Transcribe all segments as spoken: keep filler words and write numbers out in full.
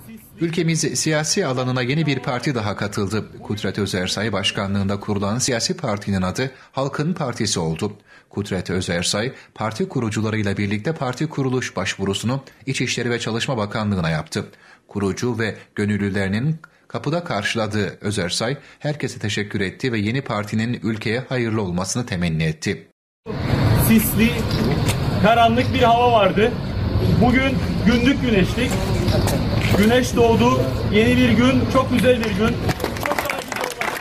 Ülkemiz siyasi alanına yeni bir parti daha katıldı. Kudret Özersay başkanlığında kurulan siyasi partinin adı Halkın Partisi oldu. Kudret Özersay, parti kurucularıyla birlikte parti kuruluş başvurusunu İçişleri ve Çalışma Bakanlığı'na yaptı. Kurucu ve gönüllülerinin kapıda karşıladığı Özersay, herkese teşekkür etti ve yeni partinin ülkeye hayırlı olmasını temenni etti. Sisli, karanlık bir hava vardı. Bugün gündük güneşlik. Güneş doğdu. Yeni bir gün, çok güzel bir gün. Çok daha güzel olacak.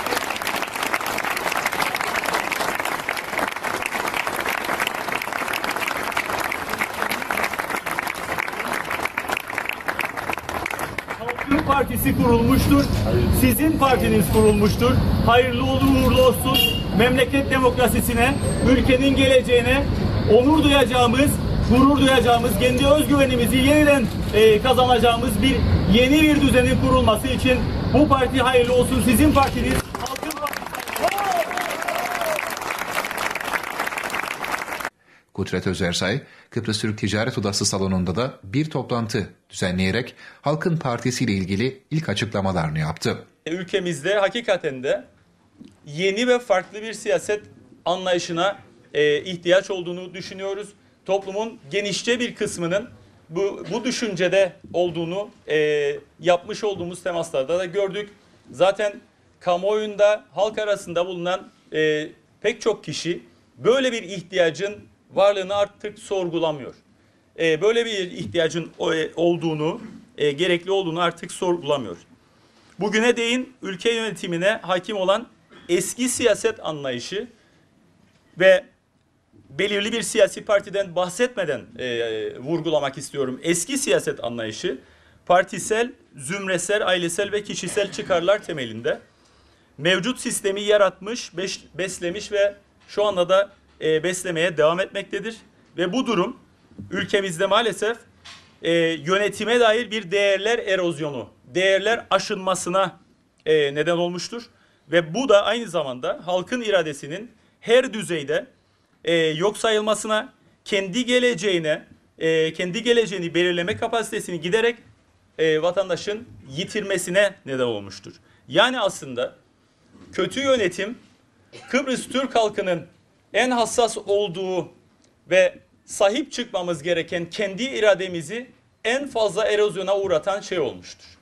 Halkın Partisi kurulmuştur. Sizin partiniz kurulmuştur. Hayırlı uğurlu olsun. Memleket demokrasisine, ülkenin geleceğine onur duyacağımız, gurur duyacağımız, kendi özgüvenimizi yeniden e, kazanacağımız bir yeni bir düzenin kurulması için bu parti hayırlı olsun. Sizin partiniz Halkın Partisi. Kudret Özersay, Kıbrıs Türk Ticaret Odası salonunda da bir toplantı düzenleyerek Halkın Partisi ile ilgili ilk açıklamalarını yaptı. Ülkemizde hakikaten de yeni ve farklı bir siyaset anlayışına e, ihtiyaç olduğunu düşünüyoruz. Toplumun genişçe bir kısmının bu, bu düşüncede olduğunu e, yapmış olduğumuz temaslarda da gördük. Zaten kamuoyunda, halk arasında bulunan e, pek çok kişi böyle bir ihtiyacın varlığını artık sorgulamıyor. E, böyle bir ihtiyacın e, olduğunu, e, gerekli olduğunu artık sorgulamıyor. Bugüne değin ülke yönetimine hakim olan eski siyaset anlayışı ve belirli bir siyasi partiden bahsetmeden e, vurgulamak istiyorum. Eski siyaset anlayışı partisel, zümresel, ailesel ve kişisel çıkarlar temelinde mevcut sistemi yaratmış, beş, beslemiş ve şu anda da e, beslemeye devam etmektedir. Ve bu durum ülkemizde maalesef e, yönetime dair bir değerler erozyonu, değerler aşınmasına e, neden olmuştur. Ve bu da aynı zamanda halkın iradesinin her düzeyde e, yok sayılmasına, kendi geleceğine, e, kendi geleceğini belirleme kapasitesini giderek e, vatandaşın yitirmesine neden olmuştur. Yani aslında kötü yönetim Kıbrıs Türk halkının en hassas olduğu ve sahip çıkmamız gereken kendi irademizi en fazla erozyona uğratan şey olmuştur.